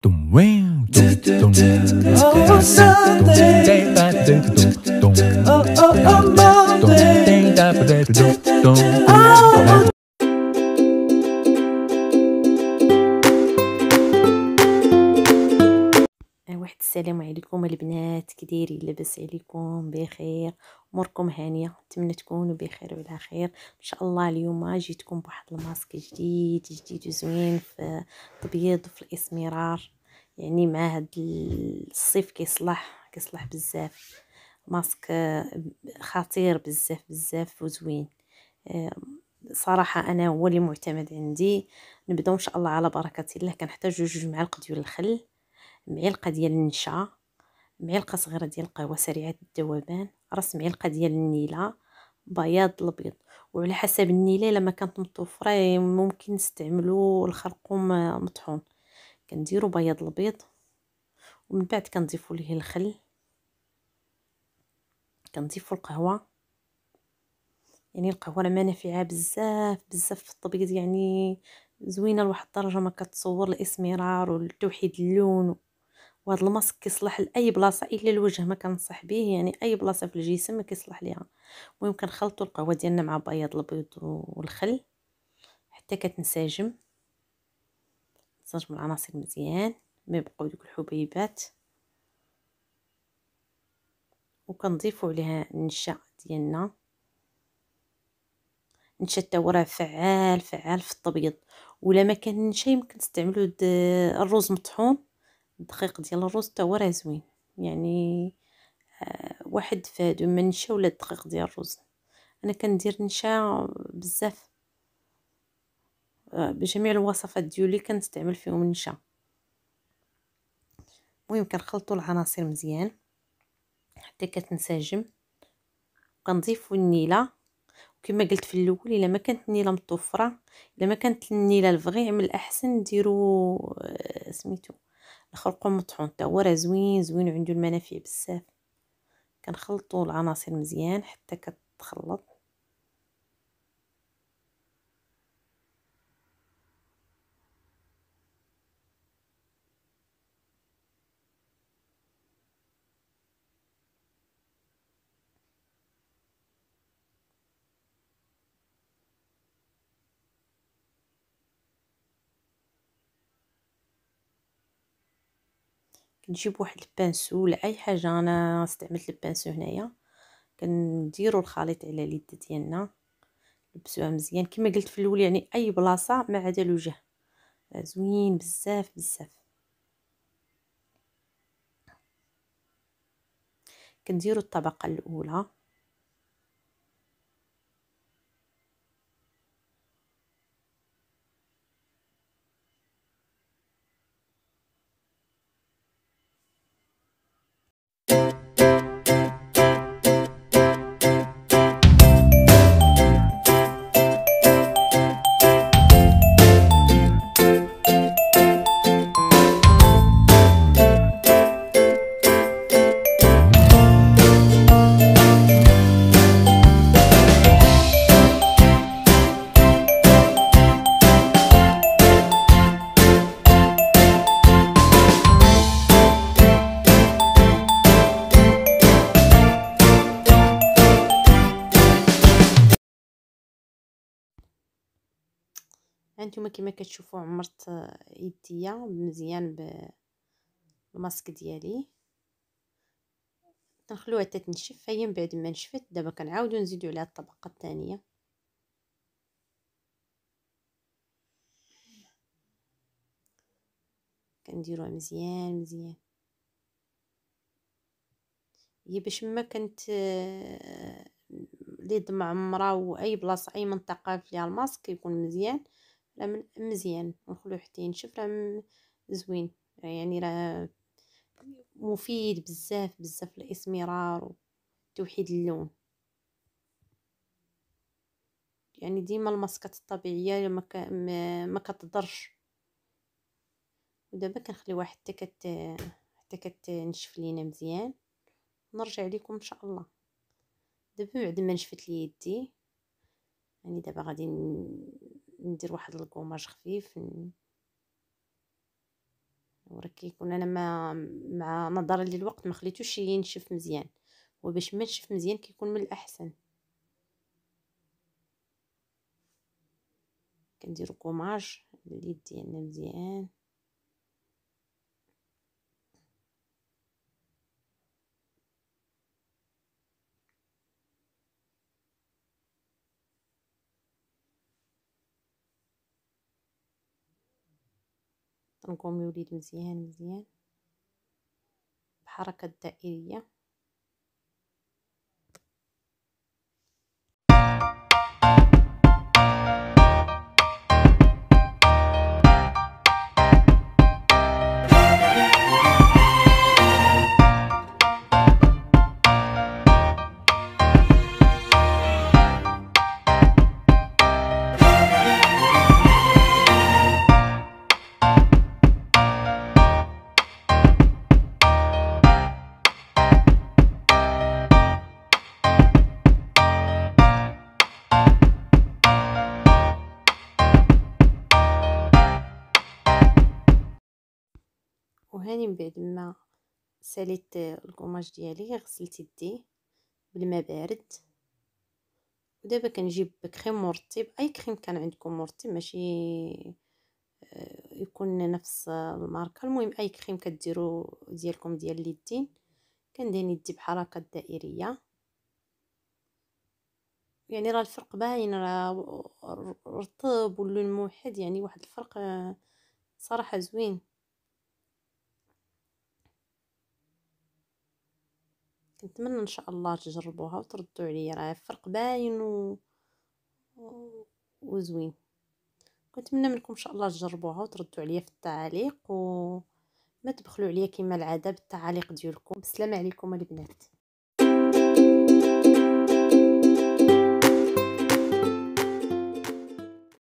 Oh, Sunday. Oh, واحد السلام عليكم البنات، كي لاباس عليكم؟ بخير، اموركم هانيه؟ نتمنى تكونوا بخير وعلى خير ان شاء الله. اليوم جيتكم بواحد الماسك جديد وزوين في التبييض وفي الاسمرار، يعني مع هاد الصيف كيصلح بزاف. ماسك خطير بزاف وزوين. صراحه انا هو اللي معتمد عندي. نبداو ان شاء الله على بركه الله. كنحتاج 2 معالق ديال الخل، معلقه ديال النشا، معلقه صغيره ديال القهوه سريعه الذوبان، راس معلقه ديال النيله، بياض البيض. وعلى حسب النيله لما كانت متوفره ممكن نستعملوا الخرقوم مطحون. كنديروا بياض البيض ومن بعد كنضيفوا ليه الخل، كنضيفوا القهوه. يعني القهوه راه نافعه بزاف في التبييض، يعني زوينه لواحد الدرجه ما كتصور. الاسمرار والتوحيد اللون. وهذا الماسك كيصلح لاي بلاصه الا الوجه ما كنصح به، يعني اي بلاصه في الجسم ما كيصلح ليها. المهم كنخلطوا القهوه ديالنا مع بياض البيض والخل حتى كتنسجم العناصر مزيان، ما يبقاو دوك الحبيبات. وكنضيفوا عليها النشا ديالنا. النشا حتى هو راه فعال في التبييض. ولا ما كان نشا يمكن تستعملوا الرز مطحون، الدقيق ديال الرز حتى هو راه زوين. يعني واحد فادو من النشا ولا الدقيق ديال الرز. انا كندير نشا بزاف، بجميع الوصفات ديالي كنستعمل فيهم النشا. المهم كنخلطوا العناصر مزيان حتى كتنسجم. كنضيفوا النيله، وكما قلت في الاول الا ما كانت النيله متوفره، الا ما كانت النيله الفغي، من الاحسن نديروا سميتو الخرقوم مطحون، حتى هو راه زوين وعنده المنافع بزاف. كنخلطوا العناصر مزيان حتى كتخلط. كنجيب واحد البانسو ولا اي حاجه، انا استعملت البانسو هنايا. كنديروا الخليط على اليد ديالنا، لبسوها مزيان كما قلت في الاول، يعني اي بلاصه ما عدا الوجه زوين بزاف. كنديروا الطبقه الاولى، هانتوما كما كتشوفوا عمرت يديا مزيان بالماسك ديالي. كنخلوها حتى تنشف. هي من بعد ما نشفت دابا كنعاودو نزيدو عليها الطبقه الثانيه. كنديروها مزيان. هي باش ما كانت اليد معمره، واي بلاصه اي منطقه فيها الماسك يكون مزيان. راه مزيان نخلوه حتى ينشف، راه زوين. يعني راه مفيد بزاف الاسمرار وتوحيد اللون. يعني ديما الماسكات الطبيعيه ما كتضرش. ودابا كنخليوها حتى كتنشف لينا مزيان. نرجع لكم ان شاء الله. دابا بعد ما نشفت لي يدي، يعني دابا غادي ندير واحد الكوماج خفيف وركي يكون انا مع نظرا للوقت ما خليتوش ينشف مزيان، وباش ما ينشف مزيان كيكون من الاحسن كنديرو كوماج لليد ديالنا مزيان. تنقوميو اليد مزيان مزيان بحركة دائرية. وهاني من بعد ما ساليت الكوماج ديالي غسلت يدي بالماء بارد، ودابا كنجيب كريم مرطب، اي كريم كان عندكم مرطب ماشي يكون نفس الماركه، المهم اي كريم كديروا ديالكم ديال اليدين. كندهن يدي بحركه دائريه، يعني راه الفرق باين، راه رطب واللون موحد، يعني واحد الفرق صراحه زوين. كنتمنى ان شاء الله تجربوها وتردوا عليا، راه فرق باين وزوين. كنتمنى منكم ان شاء الله تجربوها وتردوا عليا في التعاليق، وما تبخلوا عليا كما العاده بالتعاليق ديالكم. بسلامه عليكم البنات.